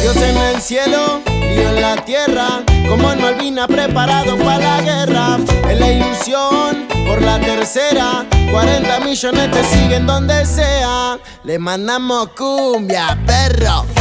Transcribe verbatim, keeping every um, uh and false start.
Dios en el cielo, Dios en la tierra, como en Malvina preparado para la guerra. En la ilusión, por la tercera, cuarenta millones te siguen donde sea. Le mandamos cumbia, perro.